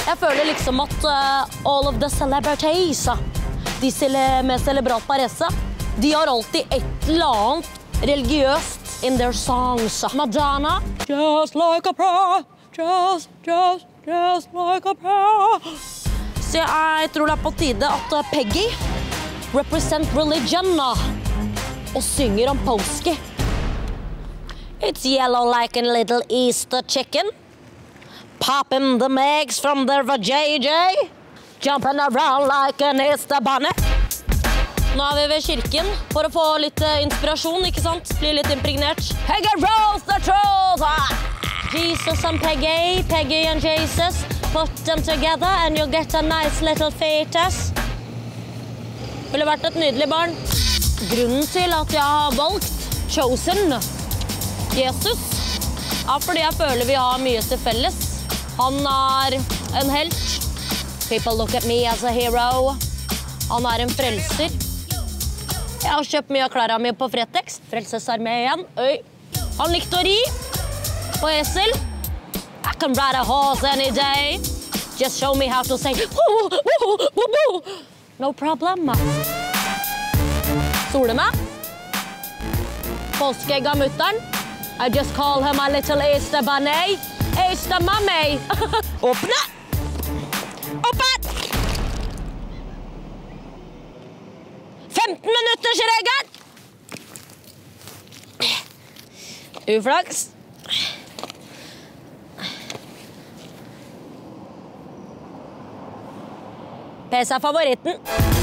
Jeg føler liksom at all of the celebrities, de med celebrat paresse, de har alltid et eller annet religiøst in their songs. Madonna, just like a prayer, just like a prayer. Så jeg tror det er på tide at Peggy represent religion og synger om påske. It's yellow like a little Easter chicken. Popping the eggs from the vajayjay. Jumping around like an Easter bunny. Nå er vi ved kirken for å få litt inspirasjon, ikke sant? Bli litt impregnert. Peggy rolls the truth! Jesus and Peggy, Peggy and Jesus. Put them together and you'll get a nice little fetus. Ville vært et nydelig barn. Grunnen til at jeg har valgt Chosen Jesus fordi jeg føler vi har mye til felles. Han er en helt. People look at me as a hero. Han er en frelser. Jeg har kjøpt mye av klærne mine på Fretex. Frelsesarmeen. Han likte å ri på esel. I can ride a horse any day. Just show me how to say no problem. Soler meg. Påskeegg av mutteren. I just call her my little Easter bunny. Easter mommy. Åpne! Åpen! 15 minutters regel! Uflaks. PC er favoritten.